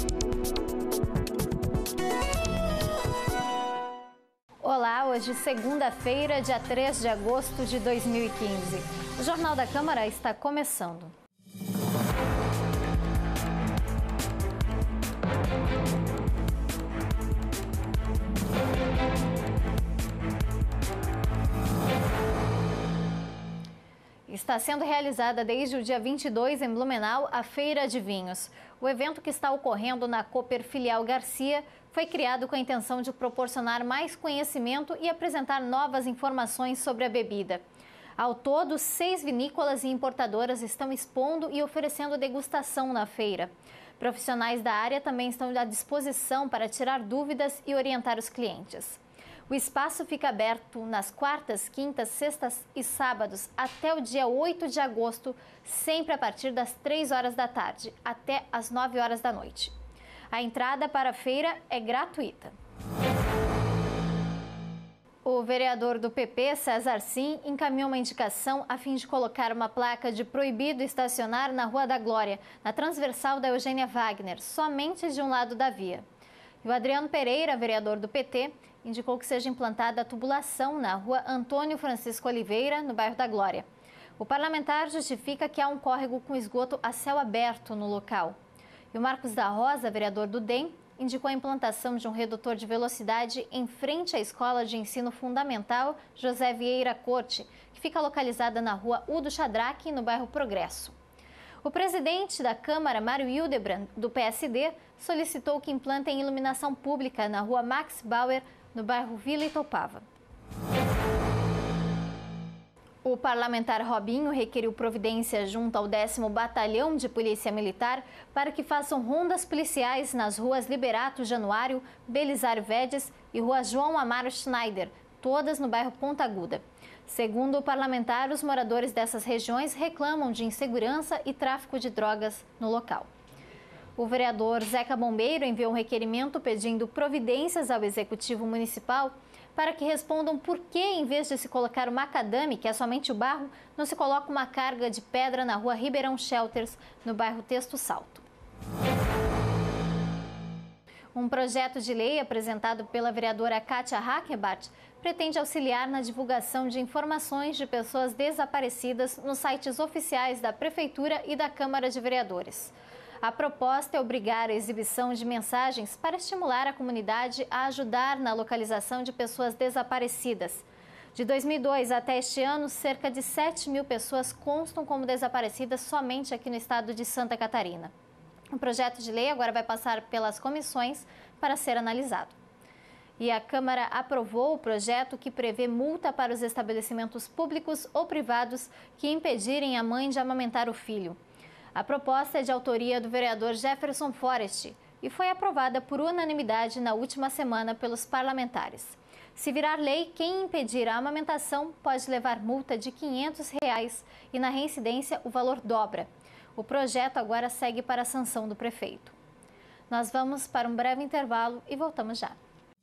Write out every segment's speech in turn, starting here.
Olá, hoje segunda-feira, dia 3 de agosto de 2015. O Jornal da Câmara está começando. Está sendo realizada desde o dia 22 em Blumenau a Feira de Vinhos. O evento, que está ocorrendo na Cooper Filial Garcia, foi criado com a intenção de proporcionar mais conhecimento e apresentar novas informações sobre a bebida. Ao todo, 6 vinícolas e importadoras estão expondo e oferecendo degustação na feira. Profissionais da área também estão à disposição para tirar dúvidas e orientar os clientes. O espaço fica aberto nas quartas, quintas, sextas e sábados até o dia 8 de agosto, sempre a partir das 3 horas da tarde até as 9 horas da noite. A entrada para a feira é gratuita. O vereador do PP, César Sim, encaminhou uma indicação a fim de colocar uma placa de proibido estacionar na Rua da Glória, na transversal da Eugênia Wagner, somente de um lado da via. E o Adriano Pereira, vereador do PT, indicou que seja implantada a tubulação na Rua Antônio Francisco Oliveira, no bairro da Glória. O parlamentar justifica que há um córrego com esgoto a céu aberto no local. E o Marcos da Rosa, vereador do DEM, indicou a implantação de um redutor de velocidade em frente à Escola de Ensino Fundamental José Vieira Corte, que fica localizada na Rua Udo Chadraque, no bairro Progresso. O presidente da Câmara, Mário Hildebrand, do PSD, solicitou que implantem iluminação pública na Rua Max Bauer, no bairro Vila Itopava. O parlamentar Robinho requeriu providência junto ao 10º Batalhão de Polícia Militar para que façam rondas policiais nas ruas Liberato Januário, Belisário Vedes e Rua João Amaro Schneider, todas no bairro Ponta Aguda. Segundo o parlamentar, os moradores dessas regiões reclamam de insegurança e tráfico de drogas no local. O vereador Zeca Bombeiro enviou um requerimento pedindo providências ao Executivo Municipal para que respondam por que, em vez de se colocar o macadame, que é somente o barro, não se coloca uma carga de pedra na Rua Ribeirão Shelters, no bairro Texto Salto. Um projeto de lei apresentado pela vereadora Kátia Hackenbach pretende auxiliar na divulgação de informações de pessoas desaparecidas nos sites oficiais da Prefeitura e da Câmara de Vereadores. A proposta é obrigar a exibição de mensagens para estimular a comunidade a ajudar na localização de pessoas desaparecidas. De 2002 até este ano, cerca de 7.000 pessoas constam como desaparecidas somente aqui no estado de Santa Catarina. O projeto de lei agora vai passar pelas comissões para ser analisado. E a Câmara aprovou o projeto que prevê multa para os estabelecimentos públicos ou privados que impedirem a mãe de amamentar o filho. A proposta é de autoria do vereador Jefferson Forrest e foi aprovada por unanimidade na última semana pelos parlamentares. Se virar lei, quem impedir a amamentação pode levar multa de R$ 500 e na reincidência o valor dobra. O projeto agora segue para a sanção do prefeito. Nós vamos para um breve intervalo e voltamos já.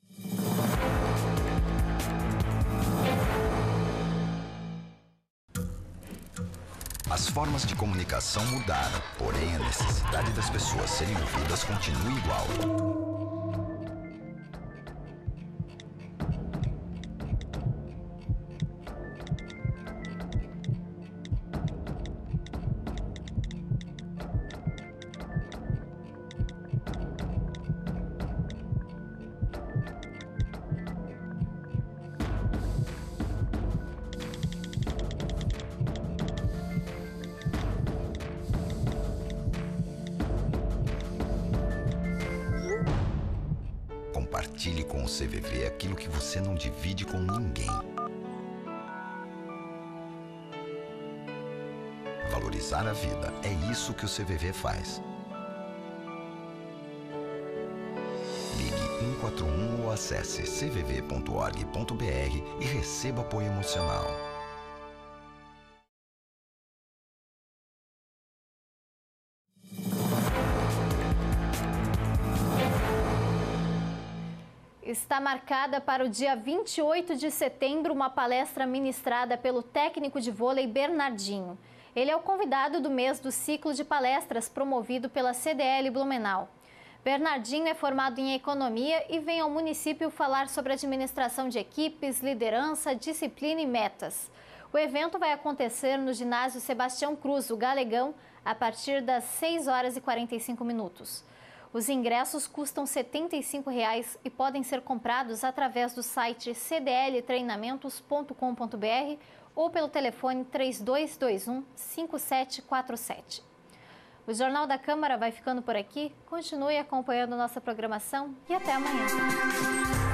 As formas de comunicação mudaram, porém a necessidade das pessoas serem ouvidas continua igual. Compartilhe com o CVV aquilo que você não divide com ninguém. Valorizar a vida, é isso que o CVV faz. Ligue 141 ou acesse cvv.org.br e receba apoio emocional. Está marcada para o dia 28 de setembro uma palestra ministrada pelo técnico de vôlei Bernardinho. Ele é o convidado do mês do ciclo de palestras promovido pela CDL Blumenau. Bernardinho é formado em economia e vem ao município falar sobre administração de equipes, liderança, disciplina e metas. O evento vai acontecer no ginásio Sebastião Cruz, o Galegão, a partir das 6h45. Os ingressos custam R$ 75 e podem ser comprados através do site cdltreinamentos.com.br ou pelo telefone 3221-5747. O Jornal da Câmara vai ficando por aqui. Continue acompanhando nossa programação e até amanhã.